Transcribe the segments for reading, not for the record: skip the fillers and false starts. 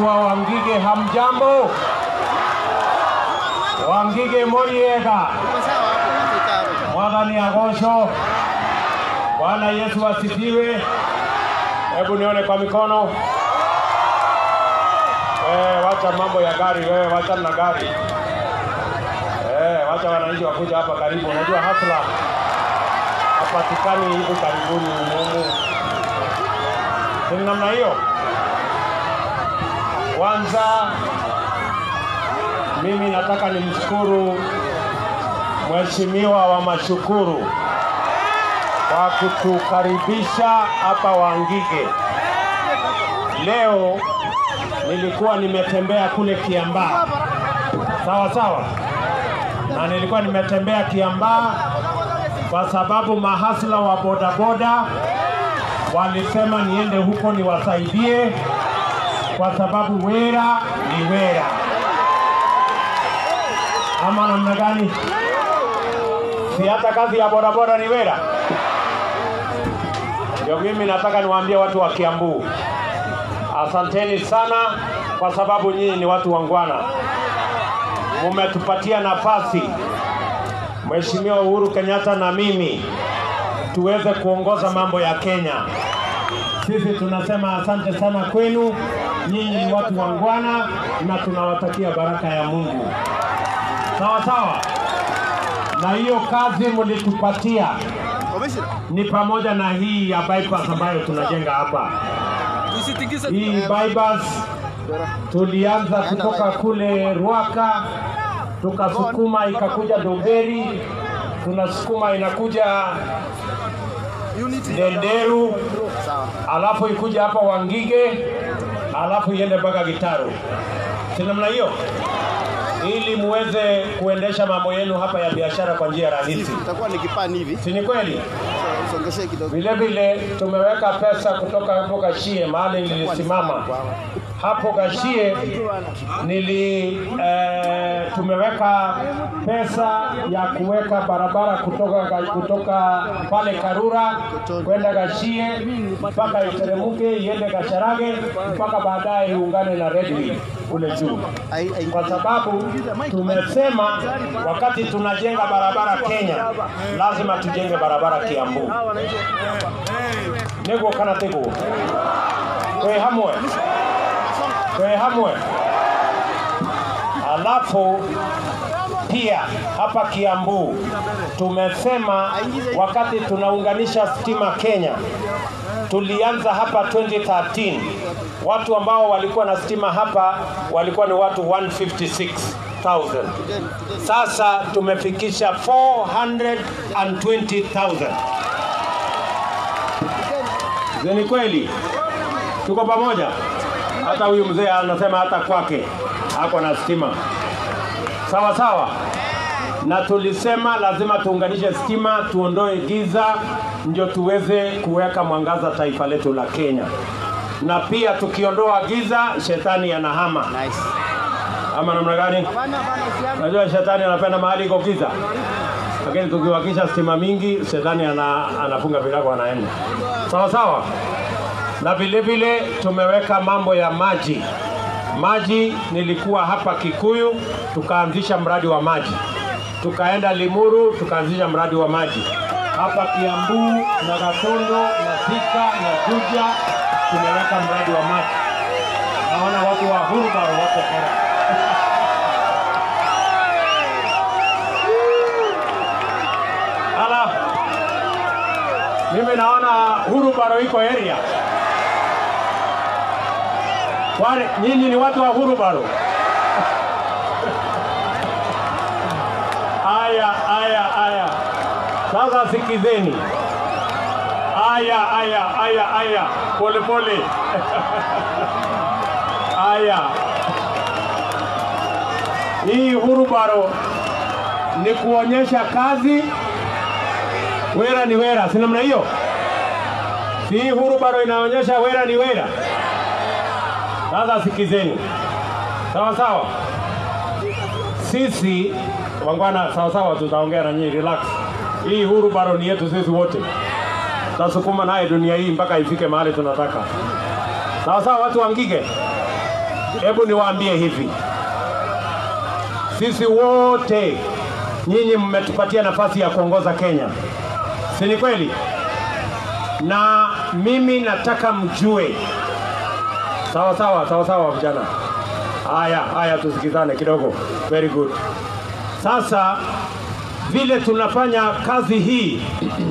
wa Wangige hamjambo? Wangige moriega. Mwadhani agosho. Bwana Yesu asifiwe. Hebu nione kwa mikono. Wacha mambo ya gari wewe, wacha na gari. Wacha wananchi wakuja hapa karibu. Unajua hasla hapatikani hivi karibuni Mungu. Ni namna hiyo. Kwanza mimi nataka nimshukuru Mheshimiwa wa Mashukuru kwa kutukaribisha hapa Wangige. Leo nilikuwa nimetembea kule Kiambaa. Sawa sawa. Na nilikuwa nimetembea Kiambaa kwa sababu mahasla wa bodaboda walisema niende huko niwasaidie kwa sababu wera ni wera. Ama namna gani? Si hata kazi ya bodaboda ni wera. Ndio mimi nataka niwaambie watu wa Kiambu, asanteni sana kwa sababu nyinyi ni watu wangwana. Mumetupatia nafasi Mheshimiwa Uhuru Kenyatta na mimi tuweze kuongoza mambo ya Kenya. Sisi tunasema asante sana kwenu. Nyinyi ni watu wangwana na tunawatakia baraka ya Mungu. Sawa sawa. Na hiyo kazi mlitupatia ni pamoja na hii ya bypass ambayo tunajenga hapa. Hii bypass tulianza kutoka kule Ruaka, tukasukuma ikakuja Dogeri, tunasukuma inakuja Denderu, alafu ikuja hapa Wangige, alafu iende mpaka Gitaru. Si namna hiyo? Ili muweze kuendesha mambo yenu hapa ya biashara kwa njia rahisi. Itakuwa ni kipani hivi. Si ni kweli? Vile vile tumeweka pesa kutoka hapo Gashie mahali nilisimama. Hapo Gashie tumeweka pesa ya kuweka barabara kutoka pale Karura kwenda Gashie mpaka iteremuke iende Gasharage mpaka baadaye iungane na Redway kule juu. Kwa sababu tumesema wakati tunajenga barabara Kenya lazima tujenge barabara Kiambu. Nego kana tego. Kwa hamwe. Alafu pia hapa Kiambu tumesema wakati tunaunganisha stima Kenya, tulianza hapa 2013. Watu ambao walikuwa na stima hapa walikuwa ni watu 156,000. Sasa tumefikisha 420,000. Ni kweli? Tuko pamoja? Hata huyu mzee anasema hata kwake hako na stima. Sawa sawa. Na tulisema lazima tuunganishe stima, tuondoe giza ndio tuweze kuweka mwangaza taifa letu la Kenya. Na pia tukiondoa giza shetani anahama. Nice. Ama namna gani? Unajua shetani anapenda mahali iko giza. Lakini tukiwakisha stima mingi shetani anafunga virago anaenda. Sawa sawa. Na vile vile tumeweka mambo ya maji. Maji nilikuwa hapa Kikuyu, tukaanzisha mradi wa maji. Tukaenda Limuru, tukaanzisha mradi wa maji. Hapa Kiambu, na Gatondo, na Thika, na Juja, tumeweka mradi wa maji. Naona watu wa Hurubaro wako hapa. Ala, mimi naona Hurubaro iko area. Wale nyinyi ni watu wa Hurubaro. Aya. Sasa sikizeni. Aya. Pole pole. Aya. Hii Hurubaro ni kuonyesha kazi. Wera ni wera, si namna hiyo? Si Hurubaro inaonyesha wera ni wera. Sasa sikizeni. Sawa sawa. Sisi wangwana sawa sawa tutaongea na nyinyi, relax. Hii Hurubaro ni yetu sisi wote. Tutasukuma naye dunia hii mpaka ifike mahali tunataka. Sawa sawa watu Wangige. hebu niwaambie hivi, sisi wote nyinyi mmetupatia nafasi ya kuongoza Kenya, si ni kweli? Na mimi nataka mjue, sawa vijana. Haya tusikizane kidogo. Very good. Sasa vile tunafanya kazi hii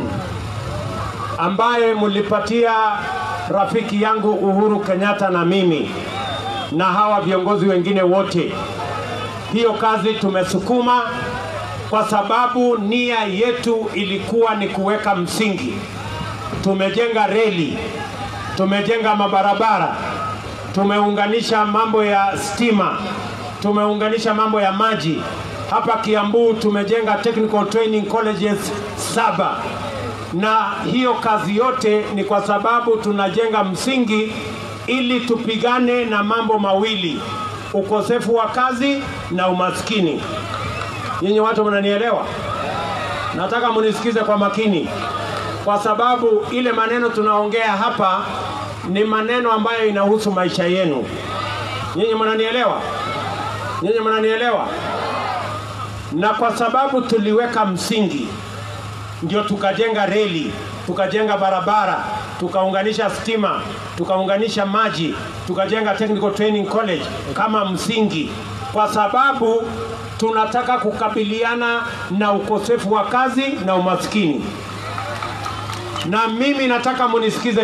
ambaye mlipatia rafiki yangu Uhuru Kenyatta na mimi na hawa viongozi wengine wote, hiyo kazi tumesukuma kwa sababu nia yetu ilikuwa ni kuweka msingi. Tumejenga reli, tumejenga mabarabara, tumeunganisha mambo ya stima, tumeunganisha mambo ya maji. Hapa Kiambu tumejenga technical training colleges 7. Na hiyo kazi yote ni kwa sababu tunajenga msingi ili tupigane na mambo mawili: ukosefu wa kazi na umaskini. Nyinyi watu mnanielewa? Nataka munisikize kwa makini, kwa sababu ile maneno tunaongea hapa ni maneno ambayo inahusu maisha yenu. Nyinyi mnanielewa? Nyinyi mnanielewa? Na kwa sababu tuliweka msingi, ndio tukajenga reli, tukajenga barabara, tukaunganisha stima, tukaunganisha maji, tukajenga technical training college kama msingi, kwa sababu tunataka kukabiliana na ukosefu wa kazi na umaskini. Na mimi nataka munisikize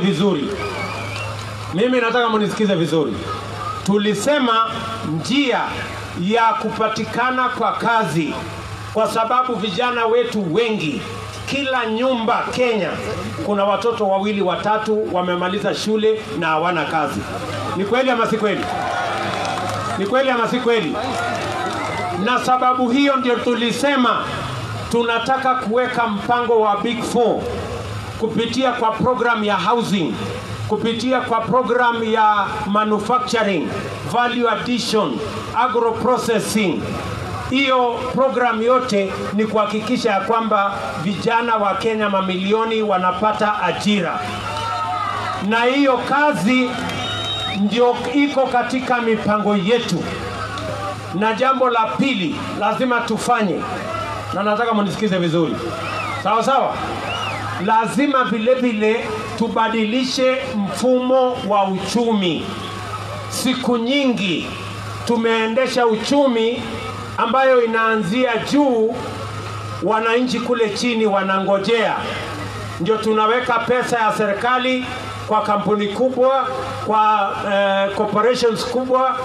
vizuri. Tulisema njia ya kupatikana kwa kazi, kwa sababu vijana wetu wengi, kila nyumba Kenya kuna watoto 2 3 wamemaliza shule na hawana kazi. Ni kweli ama si kweli? Ni kweli ama si kweli? Na sababu hiyo ndio tulisema tunataka kuweka mpango wa Big 4 kupitia kwa program ya housing, kupitia kwa program ya manufacturing, value addition, agro processing. Hiyo program yote ni kuhakikisha ya kwamba vijana wa Kenya mamilioni wanapata ajira. Na hiyo kazi ndio iko katika mipango yetu. Na jambo la pili lazima tufanye, na nataka munisikize vizuri, sawa? Lazima vile tubadilishe mfumo wa uchumi. Siku nyingi tumeendesha uchumi ambayo inaanzia juu, wananchi kule chini wanangojea. Ndio tunaweka pesa ya serikali kwa kampuni kubwa, kwa corporations kubwa,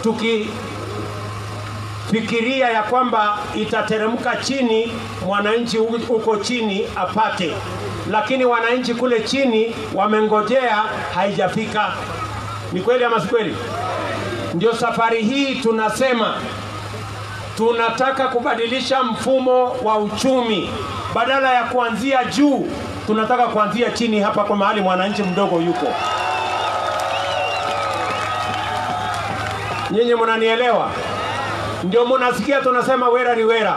tukifikiria ya kwamba itateremka chini, mwananchi uko chini apate. Lakini wananchi kule chini wamengojea, haijafika. Ni kweli ama si kweli? Ndio safari hii tunasema tunataka kubadilisha mfumo wa uchumi. Badala ya kuanzia juu, tunataka kuanzia chini hapa kwa mahali mwananchi mdogo yuko. Nyinyi mnanielewa? Ndio mnasikia tunasema wera ni wera.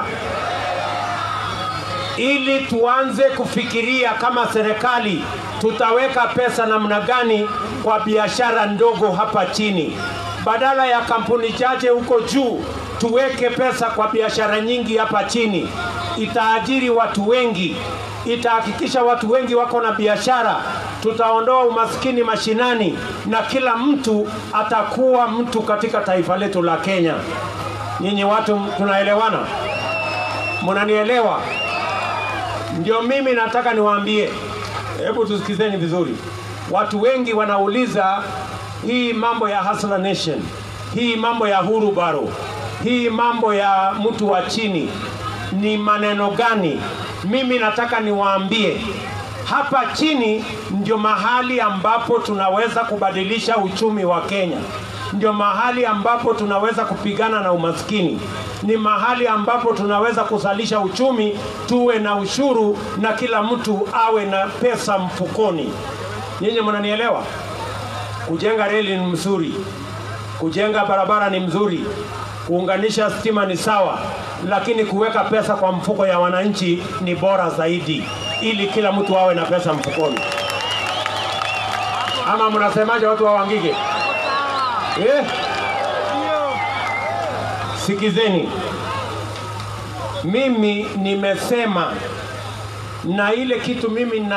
Ili tuanze kufikiria kama serikali tutaweka pesa namna gani kwa biashara ndogo hapa chini. Badala ya kampuni chache huko juu, tuweke pesa kwa biashara nyingi hapa chini. Itaajiri watu wengi, itahakikisha watu wengi wako na biashara. Tutaondoa umaskini mashinani na kila mtu atakuwa mtu katika taifa letu la Kenya. Nyinyi watu tunaelewana? Mnanielewa? Ndio mimi nataka niwaambie, hebu tusikizeni vizuri. Watu wengi wanauliza hii mambo ya Hustler Nation, hii mambo ya huru baro, hii mambo ya mtu wa chini ni maneno gani? Mimi nataka niwaambie, hapa chini ndio mahali ambapo tunaweza kubadilisha uchumi wa Kenya. Ndio mahali ambapo tunaweza kupigana na umaskini. Ni mahali ambapo tunaweza kuzalisha uchumi, tuwe na ushuru na kila mtu awe na pesa mfukoni. Nyinyi mnanielewa? Kujenga reli ni mzuri, kujenga barabara ni mzuri, kuunganisha stima ni sawa, lakini kuweka pesa kwa mfuko ya wananchi ni bora zaidi, ili kila mtu awe na pesa mfukoni. Ama mnasemaje watu wa Wangige? Sikizeni, mimi nimesema, na ile kitu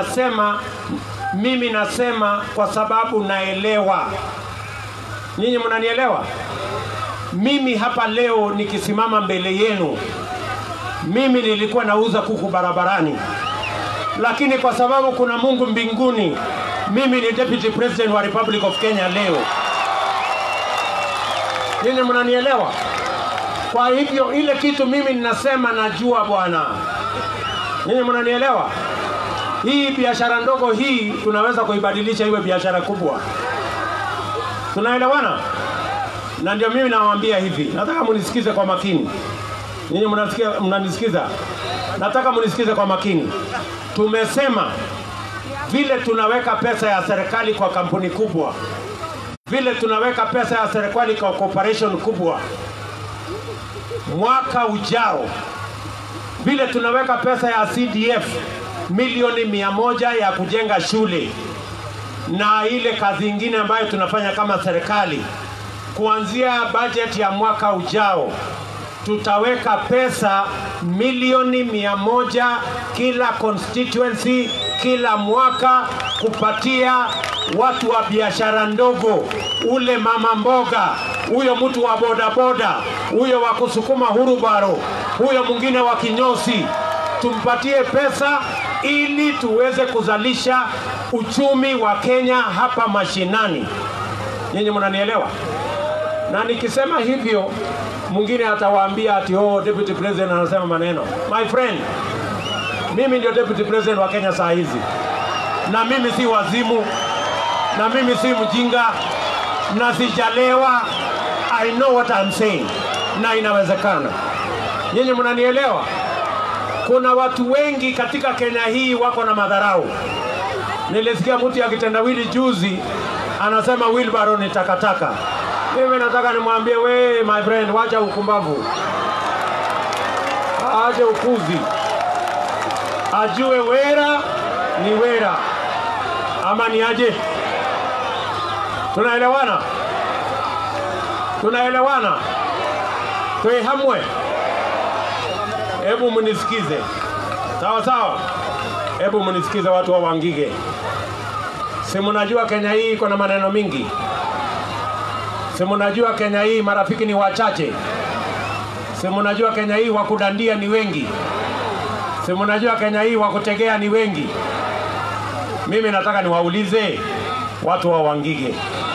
mimi nasema kwa sababu naelewa. Nyinyi mnanielewa? Mimi hapa leo nikisimama mbele yenu, mimi nilikuwa nauza kuku barabarani, lakini kwa sababu kuna Mungu mbinguni, mimi ni Deputy President wa Republic of Kenya leo. Nyinyi mnanielewa? Kwa hivyo ile kitu mimi ninasema najua bwana. Nyinyi mnanielewa? Hii biashara ndogo hii tunaweza kuibadilisha iwe biashara kubwa. Tunaelewana? Na ndio mimi nawaambia hivi, nataka munisikize kwa makini. Nyinyi mnanisikiza? Nataka munisikize kwa makini. Tumesema vile tunaweka pesa ya serikali kwa kampuni kubwa, vile tunaweka pesa ya serikali kwa corporation kubwa, mwaka ujao vile tunaweka pesa ya CDF milioni 100 ya kujenga shule na ile kazi nyingine ambayo tunafanya kama serikali, kuanzia budget ya mwaka ujao tutaweka pesa milioni 100 kila constituency kila mwaka kupatia watu wa biashara ndogo, ule mama mboga, huyo mtu wa bodaboda, huyo wa kusukuma hurubaro, huyo mwingine wa kinyosi, tumpatie pesa ili tuweze kuzalisha uchumi wa Kenya hapa mashinani. Nyinyi mnanielewa? Na nikisema hivyo mwingine atawaambia ati Deputy President anasema maneno. My friend, mimi ndio Deputy President wa Kenya saa hizi, na mimi si wazimu, na mimi si mjinga, na sijalewa. I know what I'm saying, na inawezekana. Nyinyi mnanielewa? Kuna watu wengi katika Kenya hii wako na madharau. Nilisikia mtu akitendawili juzi anasema wheelbarrow ni takataka. Mimi nataka nimwambie, we my friend, wacha ukumbavu, aje ukuzi, ajue wera ni wera, ama ni aje. Tunaelewana? Tunaelewana? Tuihamwe. Hebu mnisikize. Sawa sawa? Hebu mnisikize watu wa Wangige. Si mnajua Kenya hii iko na maneno mingi? Si mnajua Kenya hii marafiki ni wachache? Si mnajua Kenya hii wakudandia ni wengi? Si mnajua Kenya hii wakutegea ni wengi? Mimi nataka niwaulize watu wa Wangige.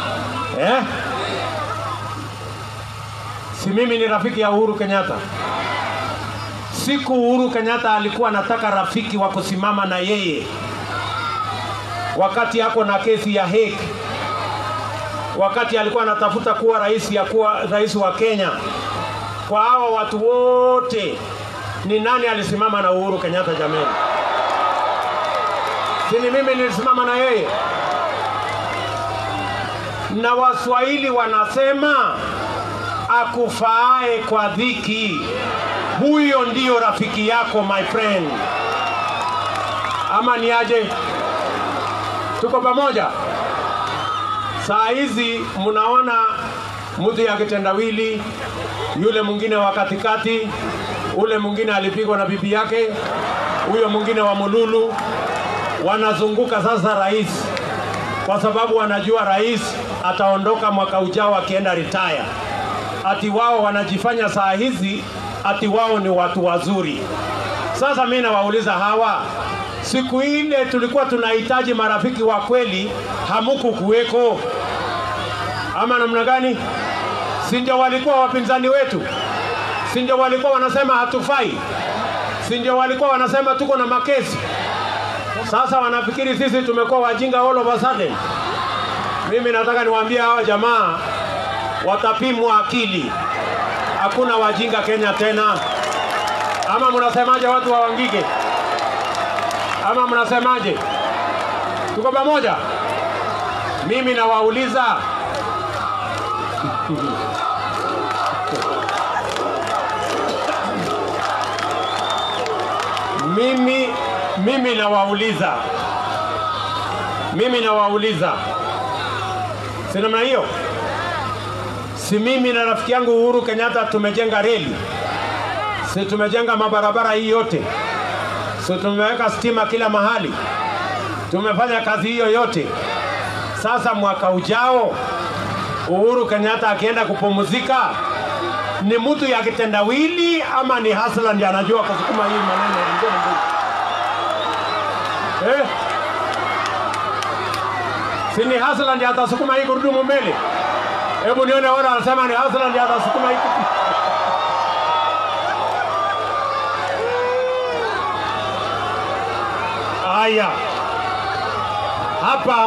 Si mimi ni rafiki ya Uhuru Kenyatta? Siku Uhuru Kenyatta alikuwa anataka rafiki wa kusimama na yeye wakati yako na kesi ya Hague, wakati alikuwa anatafuta kuwa rais wa Kenya. Kwa hao watu wote ni nani alisimama na Uhuru Kenyatta jameni? Si ni mimi nilisimama na yeye? Na Waswahili wanasema akufaae kwa dhiki, huyo ndio rafiki yako my friend. Ama ni aje? Tuko pamoja? Saa hizi mnaona mtu ya kitendawili, yule mwingine wa katikati, ule mwingine alipigwa na bibi yake, huyo mwingine wa Mululu, wanazunguka sasa rais, kwa sababu wanajua rais ataondoka mwaka ujao akienda retire. Ati wao wanajifanya saa hizi ati wao ni watu wazuri. Sasa mimi nawauliza hawa, siku ile tulikuwa tunahitaji marafiki wa kweli, hamuku kuweko ama namna gani? Si ndio walikuwa wapinzani wetu? Si ndio walikuwa wanasema hatufai? Si ndio walikuwa wanasema tuko na makesi? Sasa wanafikiri sisi tumekuwa wajinga all of a sudden. Mimi nataka niwaambie hawa jamaa watapimwa akili. Hakuna wajinga Kenya tena. Ama mnasemaje watu wa Wangige? Ama mnasemaje? Tuko pamoja? Mimi nawauliza, mimi nawauliza, si namna hiyo? Si mimi na rafiki yangu Uhuru Kenyatta tumejenga reli, si tumejenga mabarabara hii yote, si tumeweka stima kila mahali, tumefanya kazi hiyo yote. Sasa mwaka ujao Uhuru Kenyatta akienda kupumzika, ni mtu ya kitendawili ama ni hasla ndiye anajua kusukuma hii maneno ya si ni hasla ndiye atasukuma hii gurudumu mbele? Hebu nione wao wanasema ni hasla ndiye atasukuma hii. Haya, hapa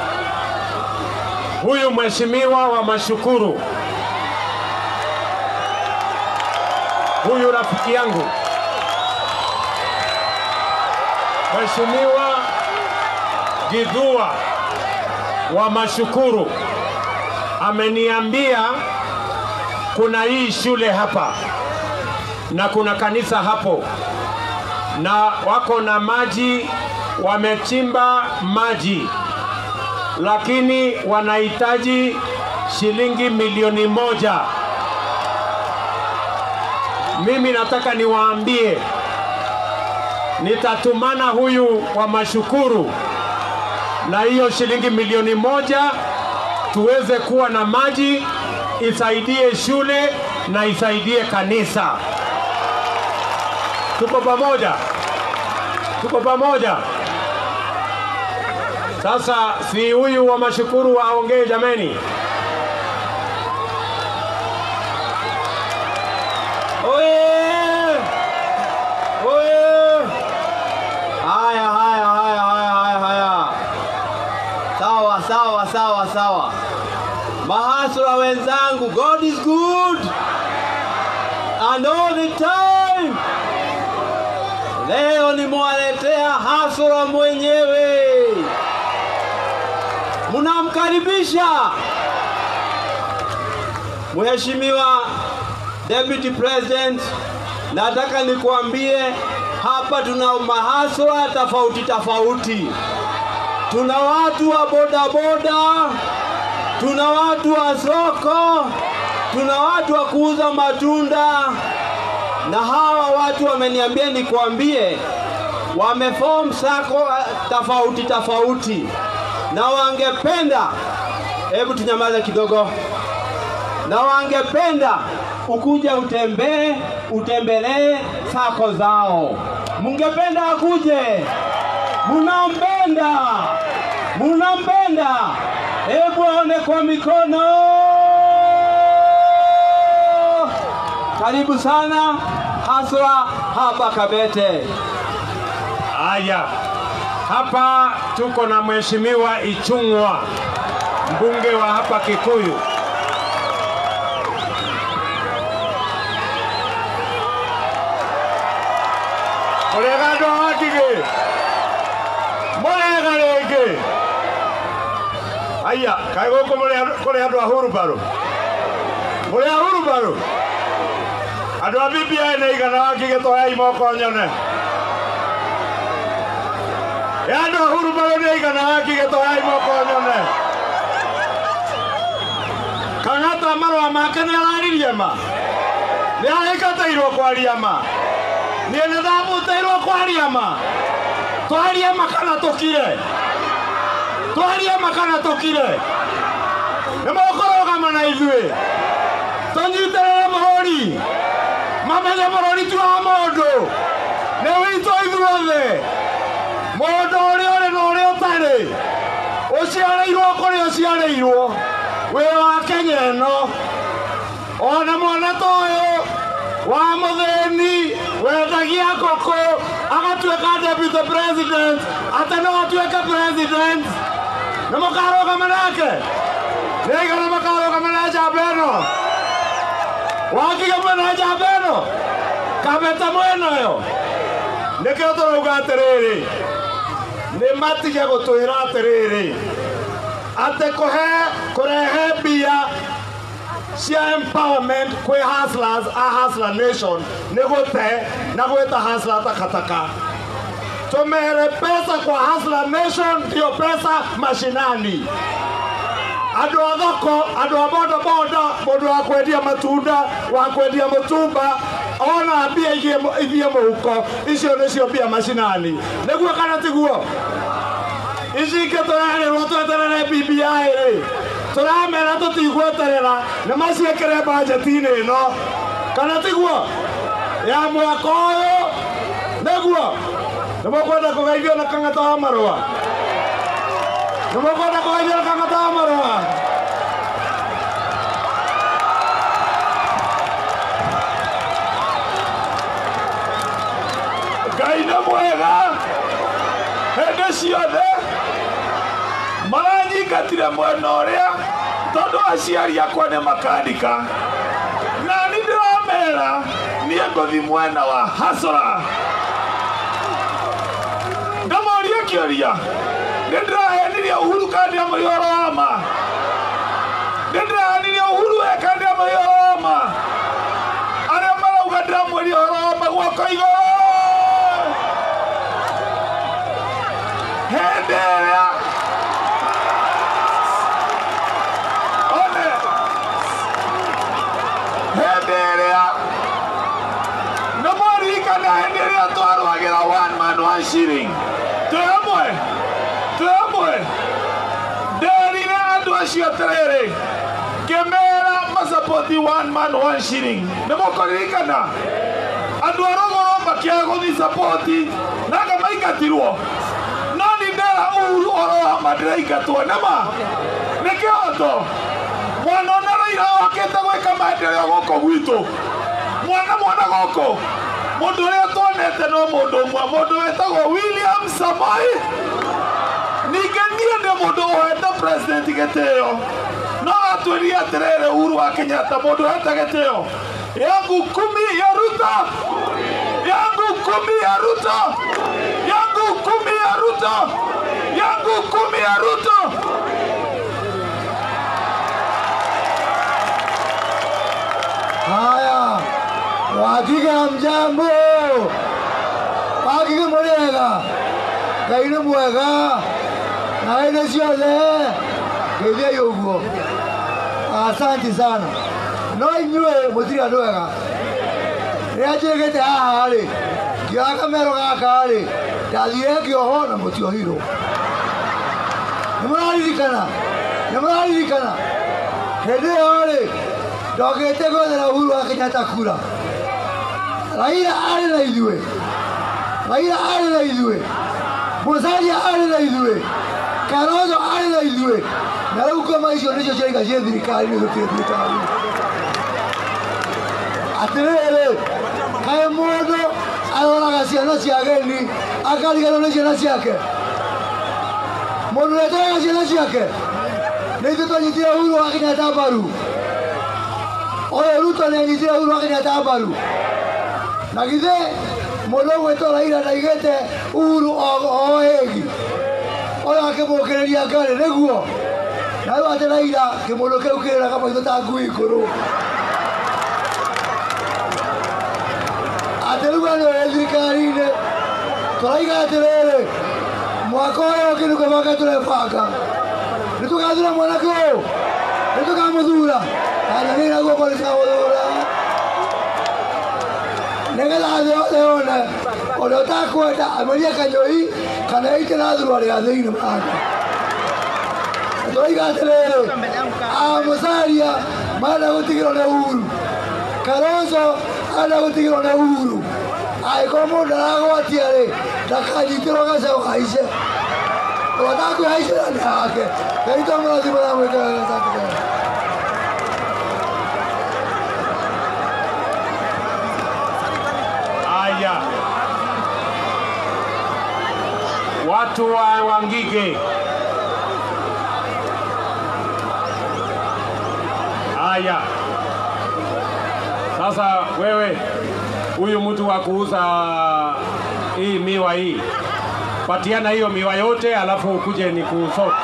huyu mheshimiwa wa Mashukuru, huyu rafiki yangu Mheshimiwa Githua wa Mashukuru ameniambia kuna hii shule hapa na kuna kanisa hapo na wako na maji, wamechimba maji, lakini wanahitaji shilingi milioni 1. Mimi nataka niwaambie, nitatumana huyu wa Mashukuru na hiyo shilingi milioni 1 tuweze kuwa na maji, isaidie shule na isaidie kanisa. Tuko pamoja? Tuko pamoja? Sasa si huyu wa Mashukuru aongee jameni? Oye! Oye! Haya. Sawa. Mahasura wenzangu, God is good and all the time. Leo nimewaletea hasura mwenyewe. Mnamkaribisha Mheshimiwa Deputy President. Nataka nikuambie hapa tuna mahasura tofauti. Tuna watu wa bodaboda, tuna watu wa soko, tuna watu wa kuuza matunda, na hawa watu wameniambia nikuambie wameform sako tofauti na wangependa, hebu tunyamaze kidogo, na wangependa ukuja utembelee sako zao. Mungependa akuje? Munampenda? Hebu aone kwa mikono. Karibu sana haswa hapa Kabete. Haya, hapa tuko na Mheshimiwa Ichung'wa, mbunge wa hapa Kikuyu. Olegado wakige. Molegalege. Aya, kaigo kole ado ahuru baro. Mole ahuru baro. Ado abibi ene igana wakige to ai moko nyone. Ado ahuru baro ne igana wakige to ai moko nyone. Kangata marwa makene alaririe ma. Ni alikata iro kwaria ma. Ni nadamu tairo kwaria ma. Twaria makana tokire. Twaria makana tokire. Nemokoroga mana ithue. Tonyiterere mahori. Mamenye mahori tu amondo. Ne wito ithuothe. Mondo ore no ore otare. Ociareirwo kuri ociareirwo. We wa Kenya no. Ona mwana toyo wa mutheni wendagia koko agatueka deputy president atano atueka president na mukaroga manake nega na mukaroga manaja beno wakiga manaja beno Kabete mweno yo nikio turuga atiriri ni matige gutwira atiriri ate kurehe mbia cia empowerment kwe hustlers a hustler nation negote na gweta hustler takataka. Tumere pesa kwa hustler nation ndio pesa mashinani. Andu a thoko, andu a boda boda, mundu wa kwendia matunda, wa kwendia mutumba, ona mbia ithie muhuko, icio nicio mbia macinani. Niguo kana tiguo? Ici ingĩ tũrerĩrwo tweterere BBI rĩ, tũramera tũtigweterera nĩ maciĩkĩre banjeti-inĩ ĩno, kana tiguo? Ya mwaka ũyũ nĩguo nĩmũkwenda kũgeithio na Kang'ata wa Marũa, nĩmũkwenda kũgeithio na Kang'ata wa Marũa. Ngai nĩ mwega hĩndĩ ciothe. Maranyingatire mwena ũrĩa tondũ aciari akwa nĩ makandika, na nĩ ndĩramera niĩ ngũthi mwena wa hasara. Ndamoria kĩũria, nĩ ndĩrahenirie Uhuru kandi ya mũihũro wa ma? Nĩ ndĩrahenirie Uhuru kandi ya mũihũro wa ma? Arĩa marauga ndĩramweria ũhoro wa ma guoko igũrũ. Hĩndĩ ĩrĩa twarũagĩra one man one shilling. Twĩhamwe nderire andũ acio atĩrĩrĩ, ngĩmera macapoti one man one shilling. Nĩ mũkũririkana andũ a Rũgũrũ makĩaga gũthiĩ sapoti na ngamaingatirwo, no nĩ ndera Uhuru ũhoro wa ma ndĩraingatwo nĩma nĩ kĩhoto. Mwana ona Raila okĩte gwĩka maendeleo gũkũ gwitũ, mwana gũkũ mundu ũrĩa tuonete no mundu ũmwe, mundu wetagwo William Samoei. Ningĩ niĩ nĩ mundu ũhete president gĩtĩo, no atwĩrire atĩrĩrĩ Uhuru wa Kenyatta, mundu ũhete gĩtĩo, yangu 10 ya Ruto, yangu 10 ya Ruto, yangu 10 ya Ruto, yangu 10 ya Ruto. Haya, wakiga mjambo, wakiga mwega, Ngai nĩ mwega, na hĩndĩ ciothe ngeithia ũguo. Asante sana. No inyuĩ mũtirĩ andũ ega. Rĩrĩa njĩrĩgĩte haha rĩ, ngĩoya kamero gaka rĩ, ndathire ngĩohwo na mũtiohirwo. Nĩmũraririkana? Hĩndĩ ĩyo rĩ, ndokĩte gwethera Uhuru wa Kenyatta kura. Raila arĩ na ithuĩ, Musalia arĩ na ithuĩ, Kalonzo arĩ na ithuĩ, na rĩu ngoma icio nĩcio ciaiga ciĩ thirikari-inĩ gũtirĩ thirikari. Atĩrĩrĩ, kaĩ mũndũ aroraga ciana cia ageni akariganĩrwo nĩ ciana ciake? Mũndũ ũrĩa ciana ciake nĩ ithuĩ twanyitire Uhuru wa Kenyatta mbaru. Oyo Ruto nĩ anyitire Uhuru wa Kenyatta mbaru. Na githĩ mũndũ ũgwĩtwo Raila ndaigĩte Uhuru o hĩgi, oyo akĩmũkĩrĩria ngarĩ nĩguo? Na rĩu atĩ Raila kĩmũndũ kĩu kĩrĩraga maitho ta ngui ngũrũ. Atĩ rĩu andũ arĩ thirikari-inĩ tũraiga atĩrĩrĩ, mwaka ũyũ ũngĩ nĩ kwĩbanga tũrebanga. Nĩtũgathura mwanake ũyũ, nĩtũkamũthura, na guoko rĩkamũthura, nĩgetha thĩ yothe yone ũrĩa ũtakwenda amerie Kanyũi kana ĩite na thurua rĩa thĩinĩ mwaka. Tũraiga atĩrĩrĩ, Musalia marenda gũtigĩrwo nĩ Uhuru, Kalonzo arenda gũtigĩrwo nĩ Uhuru. Angĩkorwo mũndũ ndaragwatia rĩ, ndakanyitĩrwo gacaũ haice, ũtakwĩhaicĩra nĩ hake. Ngai tũmũrathime na mwĩkĩra wega. Haya, watu wa Wangige, haya sasa, wewe huyu mtu wa kuuza hii miwa hii, patiana hiyo miwa yote, alafu ukuje ni kusota.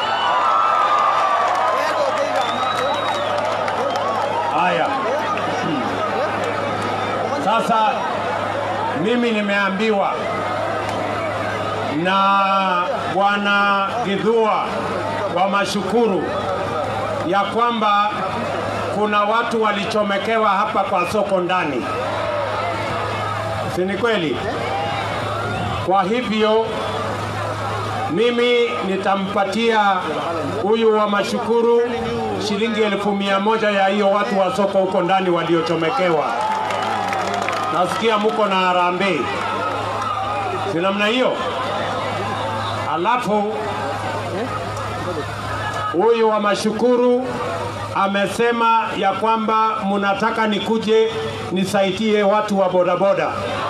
Haya, sasa mimi nimeambiwa na Bwana Githua wa Mashukuru ya kwamba kuna watu walichomekewa hapa kwa soko ndani. Si ni kweli? Kwa hivyo mimi nitampatia huyu wa Mashukuru shilingi 1,100 ya hiyo watu wa soko huko ndani waliochomekewa. Nasikia muko na harambee. Si namna hiyo? Alafu huyu wa Mashukuru amesema ya kwamba mnataka nikuje nisaidie watu wa bodaboda.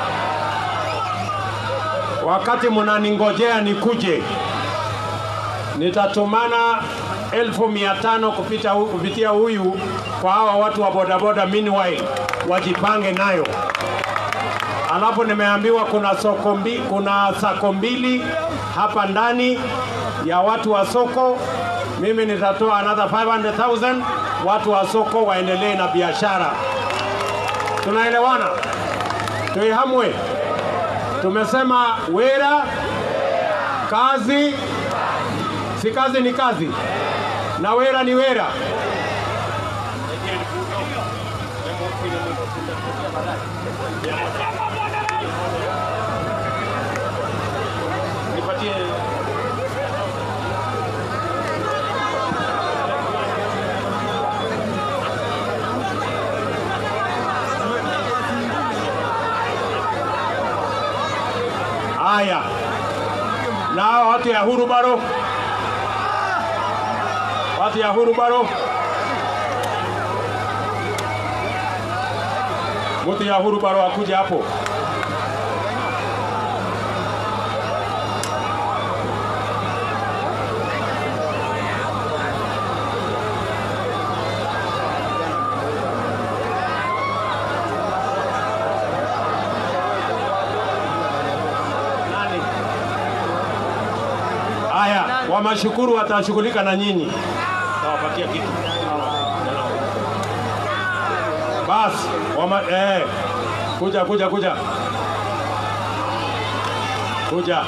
Wakati mnaningojea nikuje, nitatumana 1,500 kupitia huyu kwa hawa watu wa bodaboda, meanwhile wajipange nayo. Alafu nimeambiwa kuna sako mbili hapa ndani ya watu wa soko. Mimi nitatoa another 500,000 watu wa soko waendelee na biashara. Tunaelewana? Tuihamwe. Tumesema wera kazi, si kazi ni kazi, na wera ni wera. Nipatie haya na watu ya Hurubaro, watu ya Hurubaro, mtu ya Hurubaro akuja hapo. Haya, wa Mashukuru watashughulika na nyinyi. Tawapatia kitu. Basi, kuja. Kuja.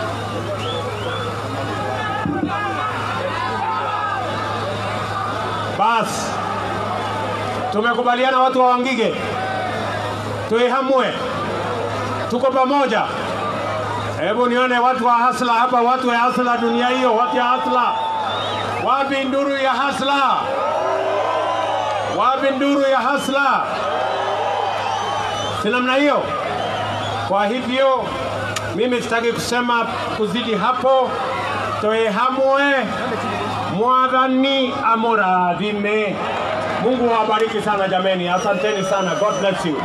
Basi. Tumekubaliana watu wa Wangige. Tuihamwe. Tuko pamoja. Hebu nione watu wa Hasla hapa, watu wa Hasla dunia hiyo, watu wa Hasla. Wapi nduru ya Hasla? Wapi nduru ya Hasla? Si namna hiyo? Kwa hivyo mimi sitaki kusema kuzidi hapo. Tuihamwe. Mwathani amuradhime. Mungu awabariki sana jameni. Asanteni sana. God bless you.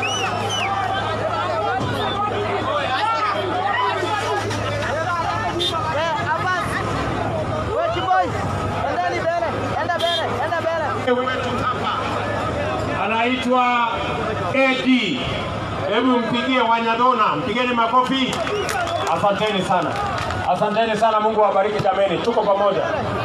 Wetu hapa anaitwa Edi. Hebu mpigie Wanyadona, mpigeni makofi. Asanteni sana. Asanteni sana, Mungu awabariki jameni. Tuko pamoja.